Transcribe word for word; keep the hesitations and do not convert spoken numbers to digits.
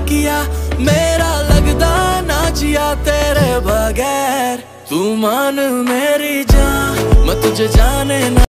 किया, मेरा लगदा ना जिया तेरे बगैर। तू मान मेरी जान, मैं तुझे जाने ना